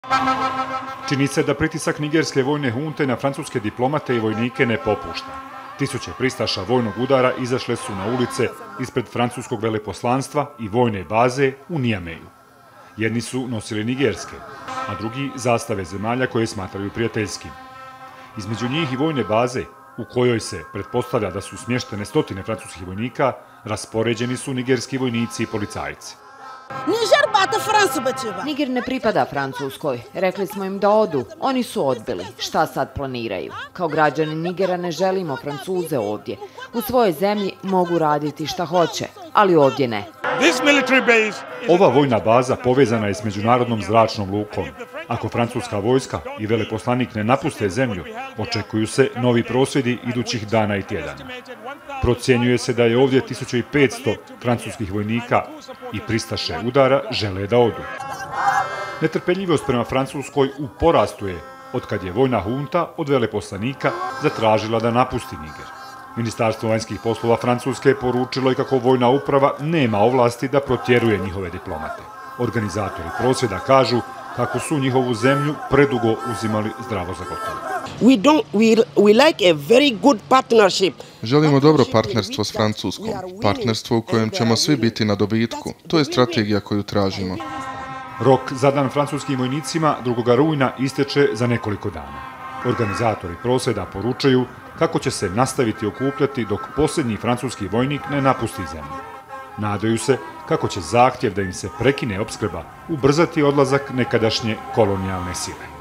Čini se da pritisak nigerske vojne hunte na francuske diplomate i vojnike ne popušta. Tisuće pristaša vojnog udara izašle su na ulice ispred francuskog veleposlanstva i vojne baze u Niameju. Jedni su nosili nigerske, a drugi zastave zemalja koje smatraju prijateljskim. Između njih i vojne baze, u kojoj se pretpostavlja da su smještene stotine francuskih vojnika, raspoređeni su nigerski vojnici i policajci. Niger ne pripada Francuskoj. Rekli smo im da odu. Oni su odbili. Šta sad planiraju? Kao građani Nigera ne želimo Francuze ovdje. U svojoj zemlji mogu raditi šta hoće, ali ovdje ne. Ova vojna baza povezana je s međunarodnom zračnom lukom. Ako francuska vojska i veleposlanik ne napuste zemlju, očekuju se novi prosvjedi idućih dana i tjedana. Procjenjuje se da je ovdje 1500 francuskih vojnika i pristaše udara žele da odu. Netrpeljivost prema Francuskoj u porastu je otkad je vojna hunta od veleposlanika zatražila da napusti Niger. Ministarstvo vanjskih poslova Francuske poručilo je kako vojna uprava nema ovlasti da protjeruje njihove diplomate. Organizatori prosvjeda kažu kako su njihovu zemlju predugo uzimali zdravo za gotovo. Želimo dobro partnerstvo s Francuskom, partnerstvo u kojem ćemo svi biti na dobitku. To je strategija koju tražimo. Rok zadan francuskim vojnicima 2. rujna isteče za nekoliko dana. Organizatori prosvjeda poručuju kako će se nastaviti okupljati dok posljednji francuski vojnik ne napusti zemlju. Nadaju se kako će zahtjev da im se prekine opskrba ubrzati odlazak nekadašnje kolonijalne sile.